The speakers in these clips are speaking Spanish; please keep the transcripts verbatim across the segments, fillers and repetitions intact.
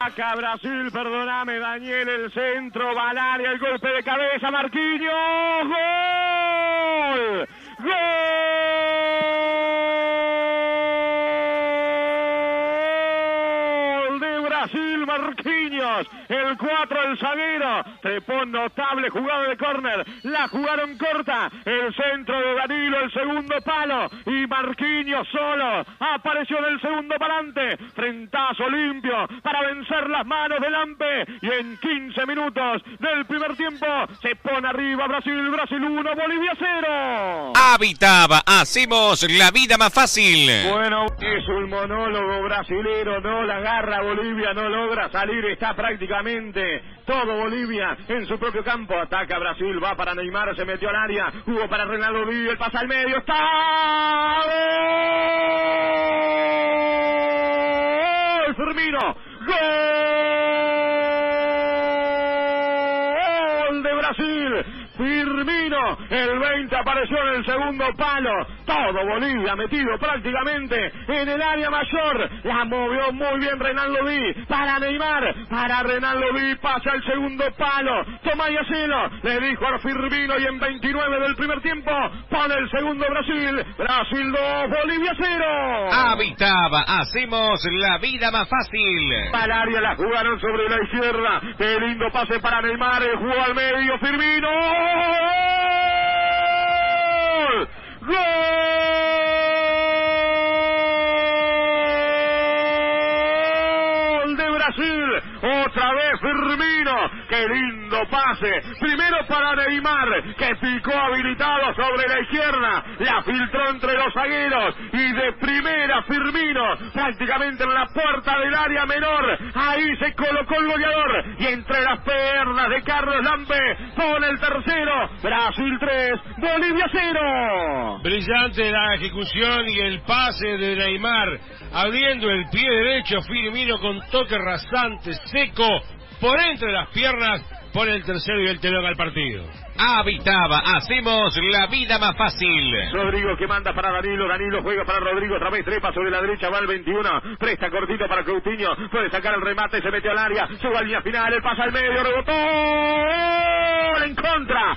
Acá Brasil, perdóname, Daniel, el centro, va al área, el golpe de cabeza, Marquinhos, ¡gol! ¡Gol de Brasil, Marquinhos! El cuatro, el zaguero, trepó notable jugada de córner, la jugaron corta, el centro de Danilo, el segundo palo, y Marquinhos solo, apareció del segundo palante, frentazo limpio, para vencer las manos del Lampe, y en quince minutos del primer tiempo, se pone arriba Brasil, Brasil uno, Bolivia cero. Habitaba, hacemos la vida más fácil. Bueno, es un monólogo brasilero, no la agarra Bolivia, no logra salir, está prácticamente todo Bolivia en su propio campo. Ataca Brasil, va para Neymar, se metió al área, jugó para Reinaldo Vídeo, el pasa al medio, está ¡gol! Firmino, gol de Brasil. Firmino, el veinte apareció en el segundo palo, todo Bolivia metido prácticamente en el área mayor, la movió muy bien Reinaldo Di, para Neymar, para Reinaldo Di, pasa el segundo palo, toma y hacelo, le dijo a Firmino, y en veintinueve del primer tiempo, pone el segundo Brasil, Brasil dos, Bolivia cero. Habitaba, hacemos la vida más fácil. Al área la jugaron sobre la izquierda, qué lindo pase para Neymar, jugó al medio, Firmino, ¡gol! ¡Gol de Brasil! Otra vez Firmino, qué lindo pase, primero para Neymar, que picó habilitado sobre la izquierda, la filtró entre los zagueros, y de primera Firmino, prácticamente en la puerta del área menor, ahí se colocó el goleador, y entre las piernas de Carlos Lampe, pone el tercero, Brasil tres, Bolivia cero. Brillante la ejecución y el pase de Neymar, abriendo el pie derecho, Firmino con toque rasante, seco, por entre las piernas, pone el tercero y el telón al partido. Habitaba, hacemos la vida más fácil. Rodrigo que manda para Danilo, Danilo juega para Rodrigo, otra vez trepa sobre la derecha, va el veintiuno, presta cortito para Coutinho, puede sacar el remate, se metió al área, llegó al línea final, el pase al medio, rebotó, ¡gol! En contra,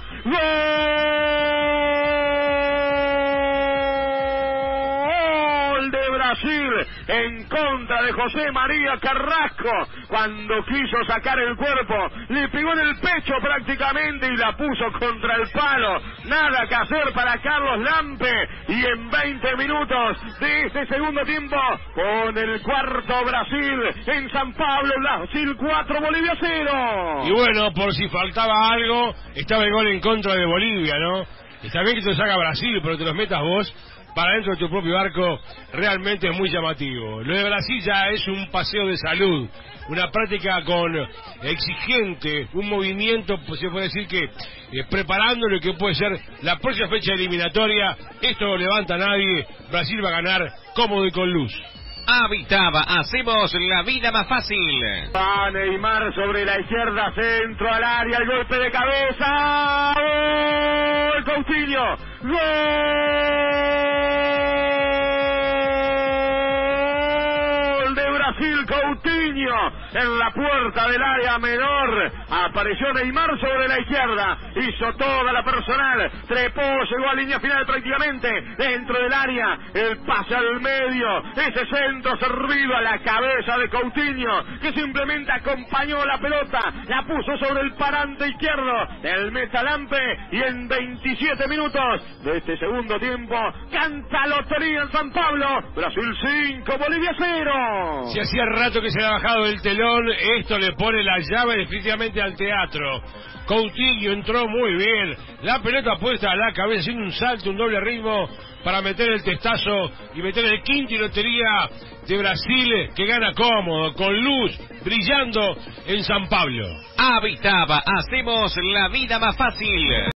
¡gol de Brasil! En contra de José María Carrasco, cuando quiso sacar el cuerpo, le pegó en el pecho prácticamente y la puso contra el palo. Nada que hacer para Carlos Lampe, y en veinte minutos de este segundo tiempo, con el cuarto Brasil en San Pablo, Brasil cuatro, Bolivia cero. Y bueno, por si faltaba algo, estaba el gol en contra de Bolivia, ¿no? Está bien que te lo saca Brasil, pero te los metas vos para dentro de tu propio arco, realmente es muy llamativo. Lo de Brasil ya es un paseo de salud, una práctica con exigente, un movimiento, pues se puede decir que eh, preparando lo que puede ser la próxima fecha eliminatoria. Esto no levanta a nadie, Brasil va a ganar cómodo y con luz. Habitaba, hacemos la vida más fácil. Va Neymar sobre la izquierda, centro al área, el golpe de cabeza, ¡gol! Coutinho, ¡gol de Brasil! Coutinho en la puerta del área menor, apareció Neymar sobre la izquierda, hizo toda la personal, trepó, llegó a línea final prácticamente, dentro del área, el pase al medio, ese centro servido a la cabeza de Coutinho, que simplemente acompañó la pelota, la puso sobre el parante izquierdo del Metalampe, y en veintisiete minutos de este segundo tiempo, canta lotería en San Pablo, Brasil cinco, Bolivia cero. Si hacía rato que se le ha bajado el telón, esto le pone la llave definitivamente al teatro. Coutinho entró muy bien, la pelota puesta a la cabeza, haciendo un salto, un doble ritmo para meter el testazo y meter el quinto y lotería de Brasil, que gana cómodo, con luz, brillando en San Pablo. Habitaba, hacemos la vida más fácil.